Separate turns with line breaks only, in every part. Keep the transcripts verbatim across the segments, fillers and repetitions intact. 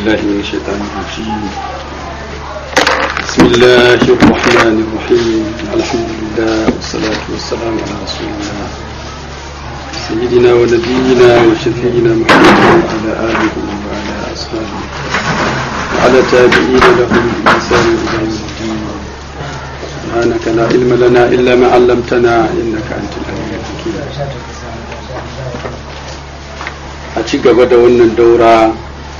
بالله من الشيطان الرجيم. بسم الله الرحمن الرحيم. الحمد لله والصلاة والسلام على رسول الله سيدنا ونبينا وشفيعنا محمد وعلى آله وعلى أصحابه وعلى تابعين لهم بإحسان إلى يوم الدين. سبحانك لا علم لنا إلا ما علمتنا إنك أنت العليم الحكيم. أتي قبل wannan daura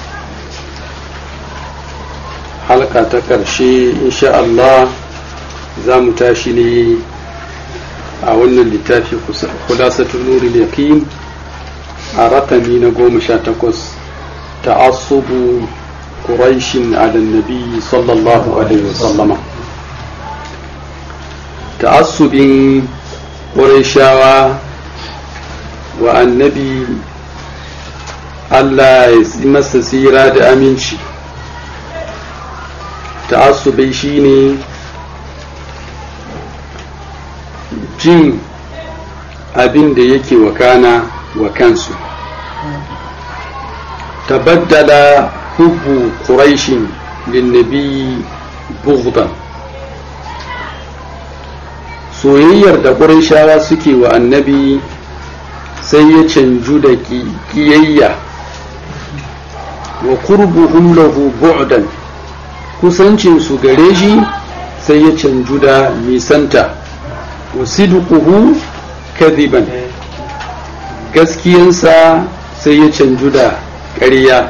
halka ta ƙarshe insha Allah za mu tashi ne a wannan littafi khulasatul nuril yaqin a rakami na goma sha takwas ta'assubu quraishin ala nabi sallallahu alaihi wasallama. ta'assubin quraishawa wa annabi Allah ya yi masa tsira da aminci. ta'assubai shine jin abin da yake wakana wa kansu. tabaddala hubbu quraishin linnabi bughdan, soyayyar da quraishawa suke wa annabi sai ya canju da kiyayya. wa qurbuhum lahu bu'dan, kusancin su gare shi sai ya canju da nisanta. wa sidquhu kadhiban, gaskiyansa sai ya canju da ƙarya.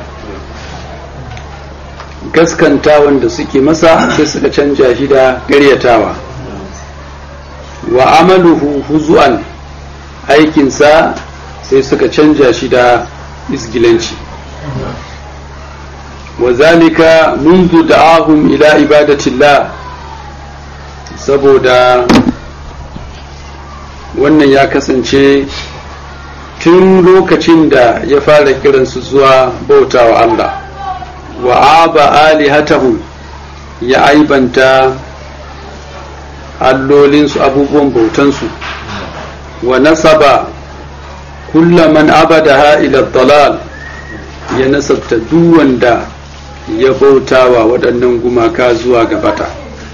gaskanta wanda suke masa sai suka canja shi da ƙaryatawa. wa amaluhu huzu'an, aikinsa sai suka canja shi da isgilanci. وذلك منذ دعاهم إلى عبادة الله, saboda wannan ya kasance tun lokacin da ya fara kiransu zuwa bautawa Allah. wa aba alihatahum, ya aibanta allolinsu, abubuwan bautansu. wa nasaba kulla man abadaha ila dalal, ya nasabta duk wanda ya bautawa waɗannan gumaka zuwa gabata.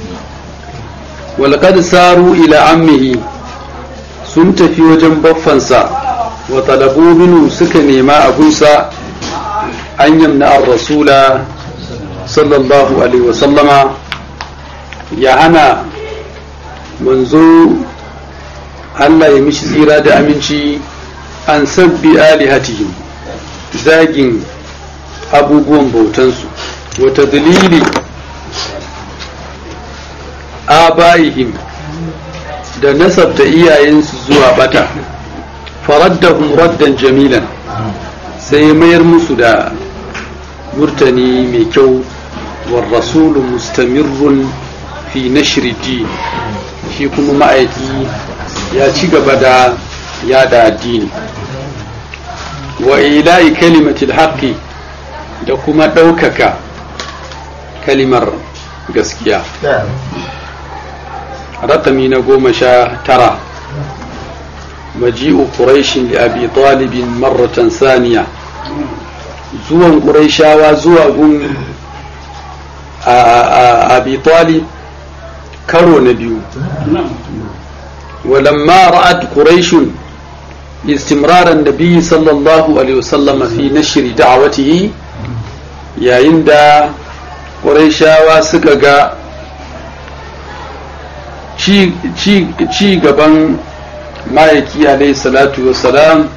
walqad saru ila ammihi, sun tafi wajen baffansa. wa talabu minhu, suka nema abunsa an yamna ar-rasula sallallahu alaihi wa sallama, ya hana manzo Allah ya mishi tsira da aminci an sabbi alihatihim, zagin abubuwan bautansu. wata dalili abayihim, da nasabta iyayensu zuwa bata. faraddahum raddan jamilan, sai mayar musu da murtani mai kyau. war rasulu mustamirrun fi nashri din, shi kuma ma'aiki ya ci gaba da yada addini. wa ila'i kalimatil haqqi, da kuma ɗaukaka kalimar gaskiya. rakami na goma sha tara maji'u quraishin li abi talibin marratan saniya, zuwan quraishawa zuwa gun a abi talib karo na biyu. walamma ra'at quraishun استمرار النبي صلى الله عليه وسلم في نشر دعوته, yayin da ƙurayshawa suka ga ci gaban ma'aiki alaihi salatu wassalam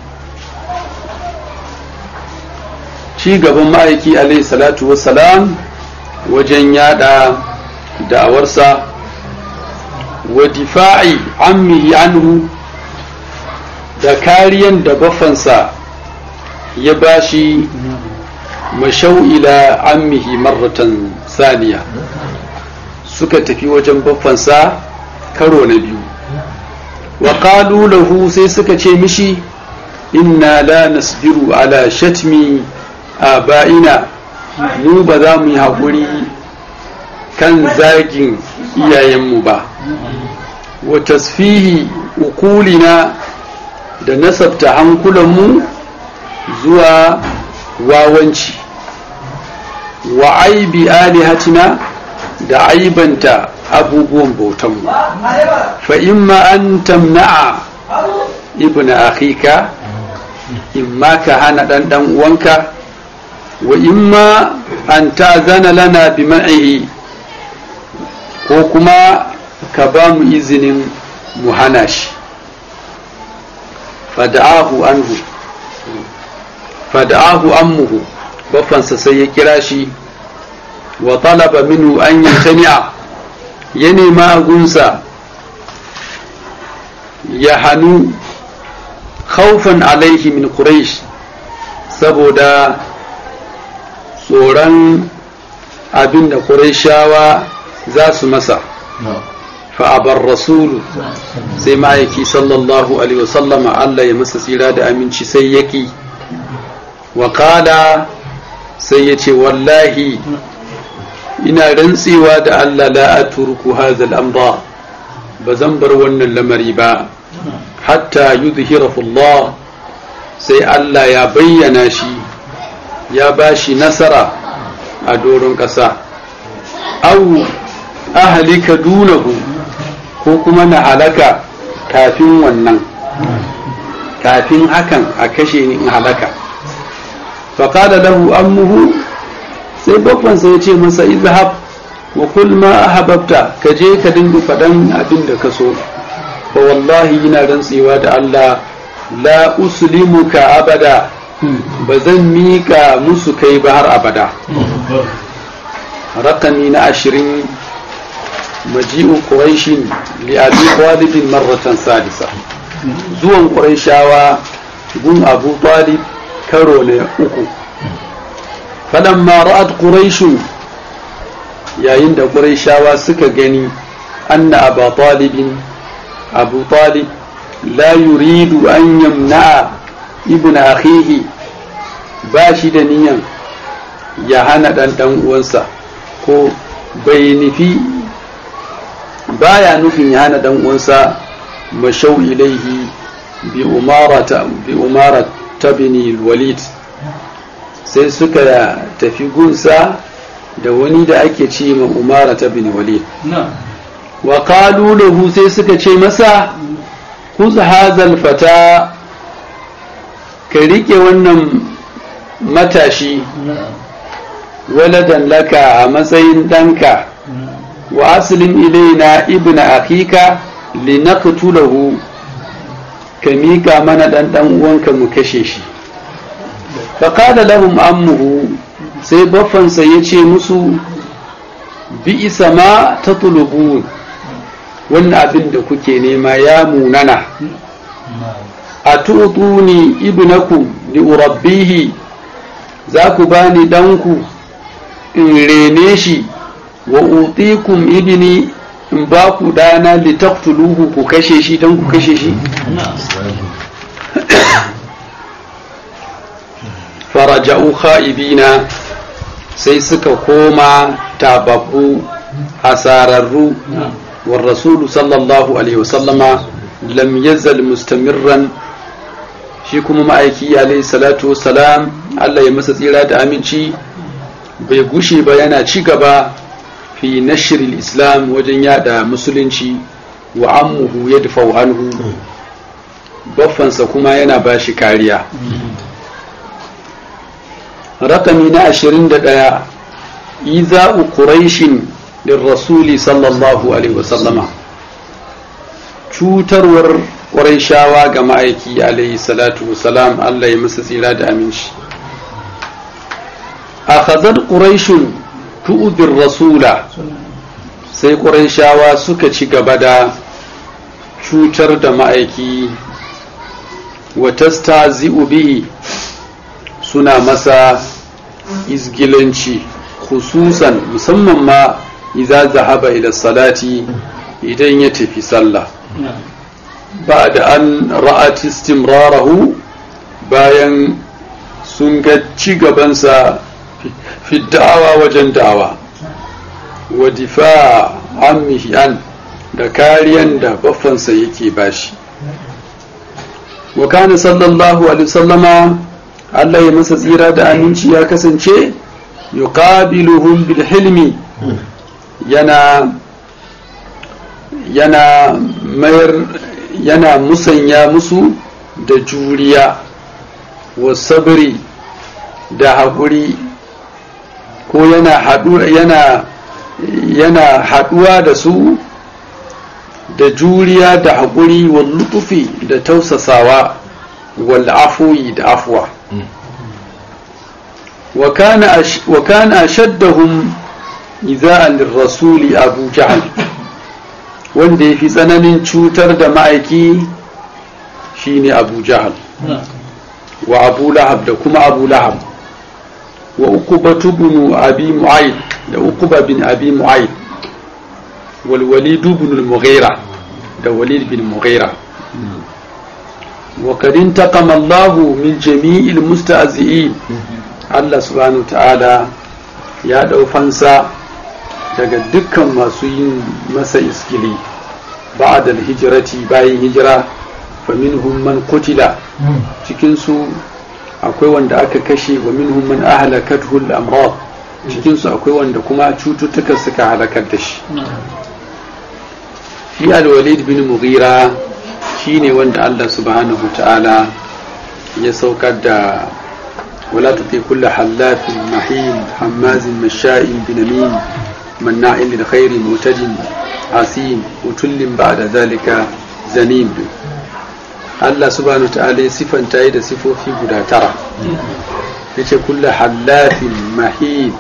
ci gaban ma'aiki alaihi salatu wassalam wajen yada da'awarsa. wa difa'i ammihi anhu, da kariyan da baffansa ya bashi. mashau ila ammihi marratan saniya, suka tafi wajen baffansa karo na biyu. wa qalu lahu, sai suka ce mishi inna la nasbiru ala shatmi aba'ina, mu ba za mu yi haƙuri kan zagin iyayenmu ba. wa tasfihi ukulina, da nasabta hankulanmu zuwa wawanci. wa aibi alihatina da aibanta abubuwan bautanmu fa imma an tamna'a ibn akhika imma ka hana dan dan uwanka wa imma an ta'zana lana bi ma'ihi ko kuma ka ba mu izinin mu hana shi fada'ahu anhu fada'ahu ammuhu bafansa sai ya kira shi wa talaba minhu an yantani'a ya nema gunsa ya hannu khawfan alaihi min quraish saboda tsoron abinda qurayshawa za su masa fa abar rasulu sai ma'aiki sallallahu alaihi wasallama Allah ya masa tsira da aminci sai yaki wa qala sai ya ce wallahi ina rantsewa da Allah la atruku hadha al-amra bazan bar wannan lamari ba hatta yudhhirahu Allah sai Allah ya bayyana shi ya bashi nasara a doron ƙasa aw ahlika dunahu ko kuma na halaka kafin wannan kafin hakan a kashe ni in halaka fa qala lahu ammuhu sai babbansa ya ce masa izhab wa kul ma ahbabta ka je ka dinga fadan abin da ka so fa wallahi ina rantsewa da Allah la uslimuka abada bazan mika musu kai ba har abada rakami na ashirin maji'u quraishin li abi talib marratan sadisa zuwan quraishawa gun abu talib karo ne uku falamma ra'at quraish yayin da quraishawa suka gani anna abu talib abu talib la yuridu an yamna ibn akhihi bashi da niyan ya hana dan dan uwansa ko bai nufi baya nufin ya hana dan uwansa mashau ilaihi bi umarata bi umarata bin walid sai suka tafi gunsa da wani da ake ce ma umara ta bin walid wa qalu lahu sai suka ce masa khudh hadha fata ka rike wannan matashi waladan laka a matsayin danka wa aslim ilaina ibn akhika linaqtulahu ka mika mana dan dan uwanka mu kashe shi faƙada lahum ammuhu sai baffansa ya ce musu bi isa ma ta tulubun wannan abin da kuke nema ya munana a tutuni ibnakum li urabbihi za ku bani danku in rene shi wa utikum ibni in ba ku dana li taqtuluhu ku kashe shi dan ku kashe shi faraja'u kha'ibina sai suka koma tababbu hasararru war rasulu sallallahu alaihi wasallama lam yazal mustamirran shi kuma ma'aiki alaihi salatu wassalam Allah ya masa tsira da aminci bai gushe ba yana ci gaba fi nashril islam wajen yada musulunci wa ammuhu yadfa'u anhu baffansa kuma yana bashi kariya rakami na ashirin da ɗaya iza'u quraishin lirrasuli sallallahu alaihi wasallama cutarwar quraishawa ga ma'aiki alaihi salatu wasalam Allah ya masa tsira da aminci akhadhat quraishun tu'dir rasula sai quraishawa suka ci gaba da cutar da ma'aiki wa tastazi'u bihi suna masa izgilanci khususan musamman ma idza zahaba ila salati idan ya tafi sallah ba'da an ra'at istimrarahu bayan sun ga ci gabansa fi da'awa wajen da'awa wa difa ammihi an da kariyan da baffansa yake bashi wa kana sallallahu alaihi wasallama Allah ya masa tsira da aminci ya kasance yuqabiluhum bil hilmi yana yana mayar yana musanya musu da juriya wa sabri da haƙuri ko yana haɗu yana yana haɗuwa da su da juriya da haƙuri wal lutufi da tausasawa wal afwi da afwa wa kana wa kana ashaddahum idha'an lirrasuli abu jahl wanda yafi tsananin cutar da ma'aiki shine abu jahl wa abu lahab da kuma abu lahab wa uqbatu ibn abi mu'ayd da uqba bin abi mu'ayd wal walid ibn al-mughira da walid bin mughira wa qad intaqama Allah min jami'il musta'zi'in Allah subhanahu ta'ala ya dau fansa daga dukkan masu yin masa iskili ba'da al-hijrati bayan hijira fa minhum man qutila cikin su akwai wanda aka kashe wa minhum man ahlakathu al-amrad cikin su akwai wanda kuma cututtuka suka halakar da shi fi al-walid bin mughira shine wanda Allah subhanahu ta'ala ya saukar da wala tuti kullu halafin mahin hammazin masha'in binamin manna'in lil khairi mutajin asim utullin ba'da zalika zanim Allah subhanahu ta'ala ya sifanta da sifofi guda tara yace kullu halafin mahin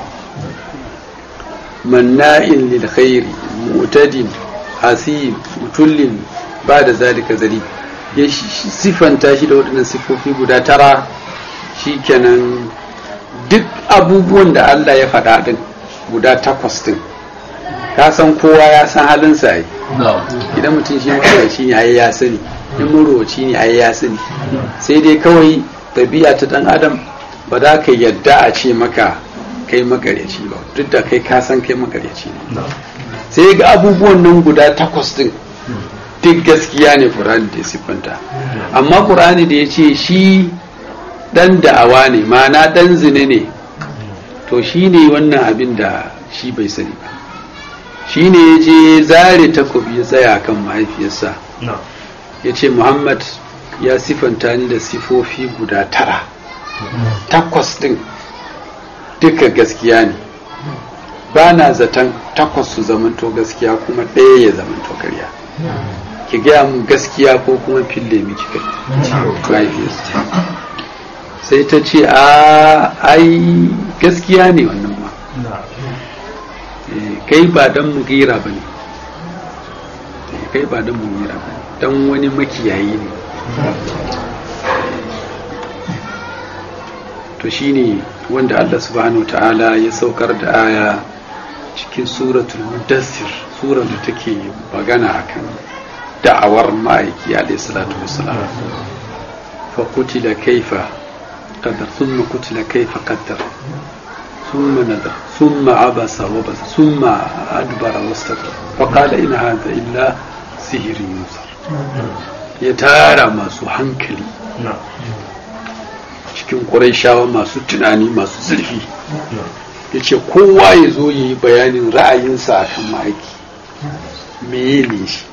manna'in lil khairi mutajin asim utullin ba'da zalika zanim ya sifanta shi da waɗannan sifofi guda tara shikenan duk abubuwan da Allah ya faɗa din guda takwas din ka san kowa ya san halin sa yi idan mutum shi marowaci ne ai ya sani in marowaci ne ai ya sani sai dai kawai tabi'a ta dan adam ba za ka yadda a ce maka kai makaryaci ba duk da kai ka san kai makaryaci ne sai ga abubuwan nan guda takwas din duk gaskiya ne Qur'ani da ya siffanta amma Qur'ani da ya ce shi dan da'awa ne ma'ana dan zine ne to shi ne wannan abin da shi bai sani ba shi ne ya je zare takobi ya tsaya kan mahaifiyarsa ya ce Muhammad ya siffanta ni da sifofi guda tara takwas din duka gaskiya ne ba na zaton takwas su zamanto gaskiya kuma ɗaya ya zamanto karya ki gaya mun gaskiya ko kuma fille miki kai sai ta ce a ai gaskiya ne wannan ma kai ba dan mugira ba ne kai ba dan mugira ba dan wani makiyayi ne to shine wanda Allah subhanahu ta'ala ya saukar da aya cikin suratul mudassir surar da take magana akan da'awar ma'aiki alayhi salatu wassalam fa qutila kaifa qadar thumma qutila kaifa qadar thumma nadar thumma abasa wa basa thumma adbara wastakbar fa qala in hadha illa sihrun yusar ya tara masu hankali cikin quraishawa masu tunani masu zurfi yace kowa ya zo yi bayanin ra'ayinsa akan ma'aiki meye ne shi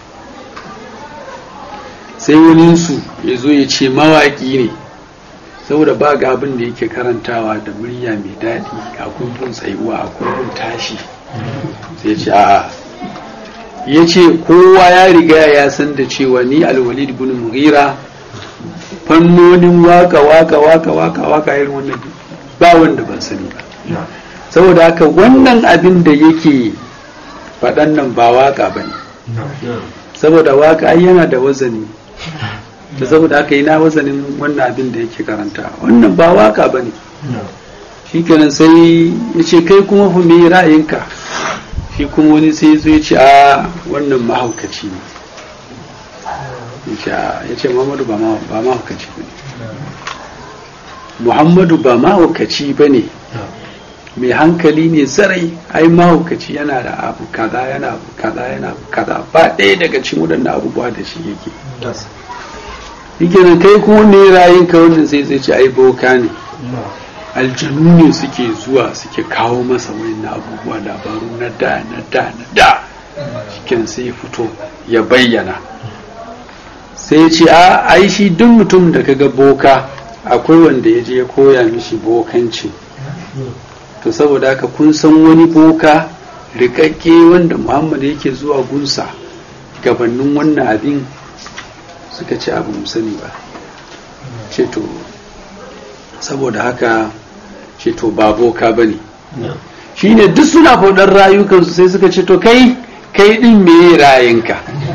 sai waninsu ya zo ya ce mawaƙi ne saboda ba ga abin da yake karantawa da murya mai daɗi a kumbun tsayuwa a kumbun tashi sai ce a'a ya ce kowa ya riga ya san da cewa ni alwalid bin mughira fannonin waka waka waka waka waka irin wannan ba wanda ban sani ba saboda haka wannan abin da yake faɗan nan ba waka ba ne saboda waka yana da wazani da saboda haka yi na wazanin wannan abin da yake karanta wannan ba waka ba ne shi kenan sai ya ce kai kuma fi mai ra'ayinka shi kuma wani sai zo ya ce a wannan mahaukaci ne ya ce muhammadu ba mahaukaci ba ne muhammadu ba mahaukaci ba ne mai hankali ne sarai ai mahaukaci yana da abu kaza yana abu kaza yana abu kaza ba ɗaya daga cikin waɗannan abubuwa da shi yake yake nan kai kuma ne ra'ayin ka wannan sai zai ce ai boka ne aljanu ne suke zuwa suke kawo masa wani abubuwa labaru na da na da na da shiken sai ya fito ya bayyana sai ce a ai shi duk mutum da kaga boka akwai wanda ya je ya koya mishi bokanci to saboda haka kun san wani boka rikakke wanda Muhammad yake zuwa gunsa gabanin wannan abin suka ce abu mu sani ba ce to saboda haka ce to ba boka bane shine duk suna faɗar rayukansu sai suka ce to kai kai din me ra'ayinka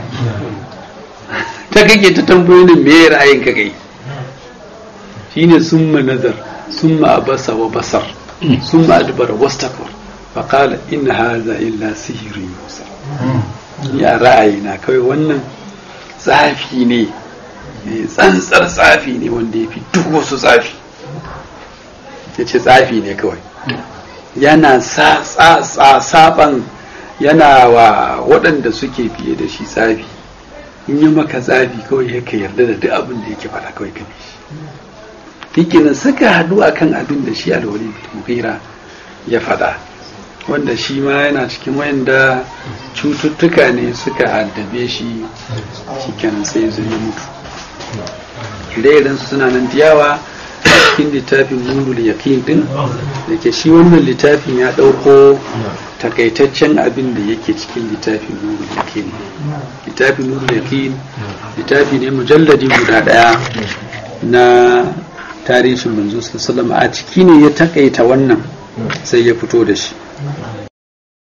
ta kake ta tambayoyin me ra'ayinka kai shine summa nazar summa abasa wa basar summa adbara wastakbar fa qala in hadha illa sihrun yusar ya ra'ayina kai wannan tsafi ne tsantsar tsafi ne wanda yafi duk wasu tsafi yace tsafi ne kawai yana sa saban yana wa waɗanda suke fiye da shi tsafi in yi maka tsafi kawai yake yarda da duk abin da yake faɗa kawai kabi shi hikinan suka haɗu akan abin da shi alwali mughira ya faɗa wanda shi ma yana cikin wayanda cututtuka ne suka addabe shi cikin sai zai mutu da su suna nan diyawa cikin littafin nurul yaqin din da ke shi wannan littafin ya ɗauko takaitaccen abin da yake cikin littafin nurul yaqin littafin nurul yaqin littafi ne mujalladi guda daya na tarihin manzo sallallahu alaihi wasallam a ciki ne ya takaita wannan sai ya fito da shi